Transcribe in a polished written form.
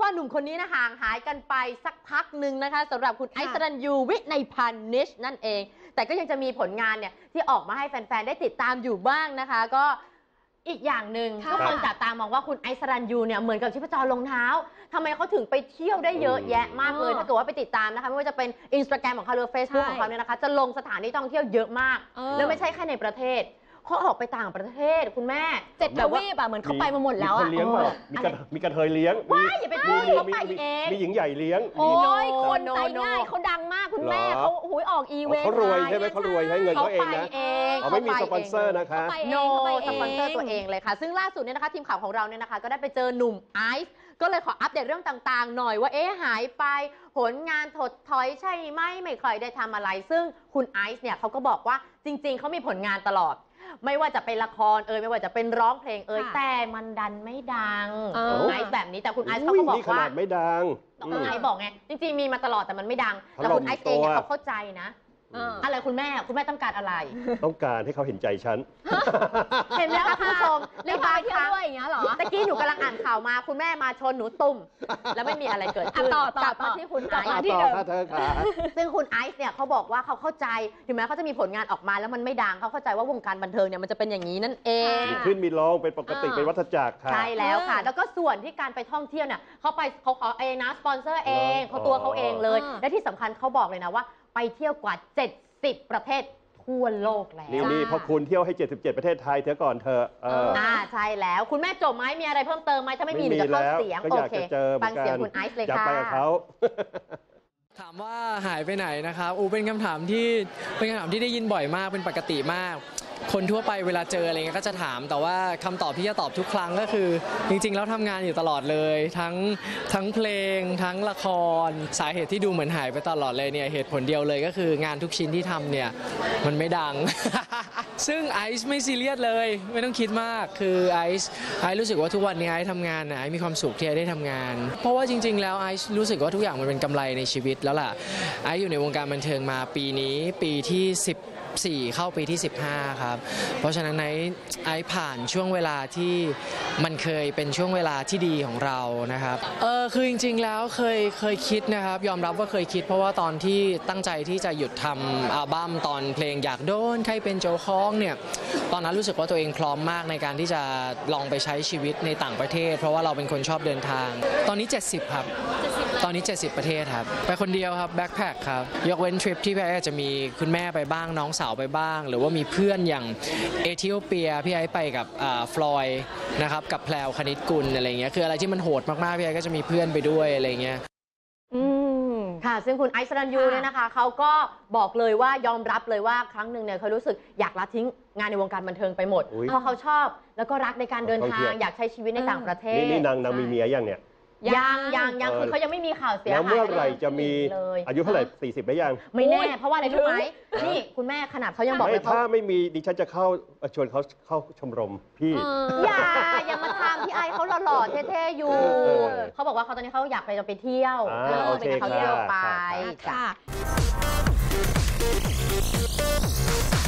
หนุ่มคนนี้นะห่างหายกันไปสักพักหนึ่งนะคะสำหรับคุณไอซ์สรัญยูวินัยพานิชนั่นเองแต่ก็ยังจะมีผลงานเนี่ยที่ออกมาให้แฟนๆได้ติดตามอยู่บ้างนะคะก็อีกอย่างหนึ่งทุกคนจับตามองว่าคุณไอซ์สรัญยูเนี่ยเหมือนกับชีพจรลงเท้าทำไมเขาถึงไปเที่ยวได้เยอะแยะมากเลยถ้าเกิดว่าไปติดตามนะคะไม่ว่าจะเป็น Instagram ของเขาหรือ Facebook ของเขาเนี่ยนะคะจะลงสถานที่ท่องเที่ยวเยอะมากแล้วไม่ใช่แค่ในประเทศเขาออกไปต่างประเทศคุณแม่ 7 ทวีปเหมือนเขาไปมาหมดแล้วมีคนเลี้ยงเปล่ามีกระเทยเลี้ยงว้ายอย่าไปพูดเขาไปเองมีหญิงใหญ่เลี้ยงโอ้ยคนใจง่ายเขาดังมากคุณแม่เขาออกอีเวนต์เขารวยใช่ไหมเขารวยให้เงินเขาเองนะเขาไม่มีสปอนเซอร์นะคะโนสปอนเซอร์ตัวเองเลยค่ะซึ่งล่าสุดเนี่ยนะคะทีมข่าวของเราเนี่ยนะคะก็ได้ไปเจอหนุ่มไอซ์ก็เลยขออัปเดตเรื่องต่างๆหน่อยว่าหายไปผลงานถดถอยใช่ไหมไม่เคยได้ทำอะไรซึ่งคุณไอซ์เนี่ยเขาก็บอกว่าจริงๆเขามีผลงานตลอดไม่ว่าจะเป็นละครไม่ว่าจะเป็นร้องเพลงแต่มันดันไม่ดังไอซ์แบบนี้แต่คุณไอซ์เขาก็บอกว่าไม่ดังคุณไอซ์บอกไงจริงๆมีมาตลอดแต่มันไม่ดังแต่คุณไอซ์เองเขาเข้าใจนะอะไรคุณแม่ต้องการอะไรต้องการให้เขาเห็นใจฉันเห็นแล้วคุณผู้ชมในบาร์เที่ยวด้วยอย่างเงี้ยหรอตะกี้หนูกำลังอ่านข่าวมาคุณแม่มาชนหนูตุ่มแล้วไม่มีอะไรเกิดขึ้นกลับมาที่คุณไอซ์ที่เดิมซึ่งคุณไอซ์เนี่ยเขาบอกว่าเขาเข้าใจถึงแม้เขาจะมีผลงานออกมาแล้วมันไม่ดังเขาเข้าใจว่าวงการบันเทิงเนี่ยมันจะเป็นอย่างนี้นั่นเองมีขึ้นมีลงเป็นปกติเป็นวัฏจักรค่ะใช่แล้วค่ะแล้วก็ส่วนที่การไปท่องเที่ยวเนี่ยเขาขอนะสปอนเซอร์เองเขาตัวเขาเองเลยและที่สำคัญเขาบอกเลยนะว่าไปเที่ยวกว่า70 ประเทศทั่วโลกแล้วนี่พอคุณเที่ยวให้77ประเทศไทยเถอะก่อนเธอใช่แล้วคุณแม่จบไหมมีอะไรเพิ่มเติมไหมถ้าไม่มีหนูจะเข้าเสียงโอเคฟังเสียงคุณไอซ์เลยค่ะไปกับเขาถามว่าหายไปไหนนะครับเป็นคำถามที่ได้ยินบ่อยมากเป็นปกติมากคนทั่วไปเวลาเจออะไรเงี้ยก็จะถามแต่ว่าคำตอบที่จะตอบทุกครั้งก็คือจริงๆแล้วทำงานอยู่ตลอดเลยทั้งเพลงทั้งละครสาเหตุที่ดูเหมือนหายไปตลอดเลยเนี่ยเหตุผลเดียวเลยก็คืองานทุกชิ้นที่ทำเนี่ยมันไม่ดัง ซึ่งไอซ์ไม่ซีเรียสเลยไม่ต้องคิดมากคือไอซ์รู้สึกว่าทุกวันนี้ไอซ์ทำงานนะไอซ์มีความสุขที่ไอซ์ได้ทำงานเพราะว่าจริงๆแล้วไอซ์รู้สึกว่าทุกอย่างมันเป็นกำไรในชีวิตแล้วล่ะไอซ์อยู่ในวงการบันเทิงมาปีนี้ปีที่14เข้าปีที่15ครับเพราะฉะนั้นไอซ์ผ่านช่วงเวลาที่มันเคยเป็นช่วงเวลาที่ดีของเรานะครับคือจริงๆแล้วเคยคิดนะครับยอมรับว่าเคยคิดเพราะว่าตอนที่ตั้งใจที่จะหยุดทำอัลบั้มตอนเพลงอยากโดนใครเป็นโจคองเนี่ยตอนนั้นรู้สึกว่าตัวเองพร้อมมากในการที่จะลองไปใช้ชีวิตในต่างประเทศเพราะว่าเราเป็นคนชอบเดินทางตอนนี้70ครับตอนนี้70ประเทศครับไปคนเดียวครับแบ็คแพคครับยกเว้นทริปที่พี่ไอซ์จะมีคุณแม่ไปบ้างน้องสาวไปบ้างหรือว่ามีเพื่อนอย่างเอธิโอเปียพี่ไอซ์ไปกับฟลอยนะครับกับแพรวคณิตกุลอะไรเงี้ยคืออะไรที่มันโหดมากๆพี่ไอซ์ก็จะมีเพื่อนไปด้วยอะไรเงี้ยค่ะซึ่งคุณไอซ์สรัญยูเนี่ยนะคะเขาก็บอกเลยว่ายอมรับเลยว่าครั้งหนึ่งเนี่ยเขารู้สึกอยากละทิ้งงานในวงการบันเทิงไปหมดเพราะเขาชอบแล้วก็รักในการเดินทางอยากใช้ชีวิตในต่างประเทศนี่นางมีเมียยังเนี่ยยังคือเขายังไม่มีข่าวเสียหายแล้วเมื่อไหร่จะมีอายุเท่าไหร่40ได้ยังไม่แน่เพราะว่าอะไรรู้ไหมนี่คุณแม่ขนาดเขายังบอกเลยถ้าไม่มีดิฉันจะชวนเขาเข้าชมรมพี่อย่ามาทำพี่ไอเขาหล่อๆเท่ๆอยู่เขาบอกว่าเขาตอนนี้เขาอยากไปเที่ยวไปเขาเที่ยวไปจ้ะ